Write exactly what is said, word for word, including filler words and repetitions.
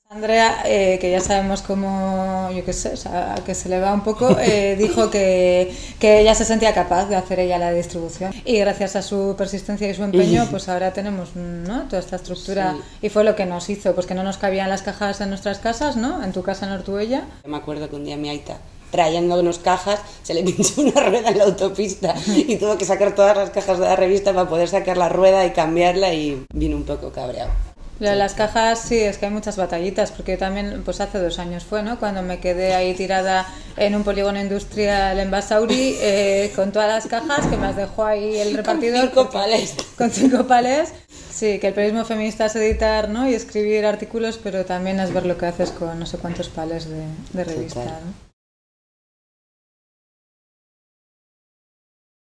Andrea, eh, que ya sabemos cómo, yo qué sé, o sea, que se le va un poco, eh, dijo que, que ella se sentía capaz de hacer ella la distribución y gracias a su persistencia y su empeño, pues ahora tenemos, ¿no?, toda esta estructura, sí. Y fue lo que nos hizo, pues que no nos cabían las cajas en nuestras casas, ¿no?, en tu casa en Ortuella. Yo me acuerdo que un día mi aita, trayendo unas cajas, se le pinchó una rueda en la autopista y tuvo que sacar todas las cajas de la revista para poder sacar la rueda y cambiarla y vino un poco cabreado. Lo de las cajas, sí, es que hay muchas batallitas, porque yo también, pues hace dos años fue, ¿no?, cuando me quedé ahí tirada en un polígono industrial en Basauri, eh, con todas las cajas, que me las dejó ahí el repartidor. Con cinco palés. Con cinco palés. Sí, que el periodismo feminista es editar, ¿no?, y escribir artículos, pero también es ver lo que haces con no sé cuántos palés de, de revista, ¿no?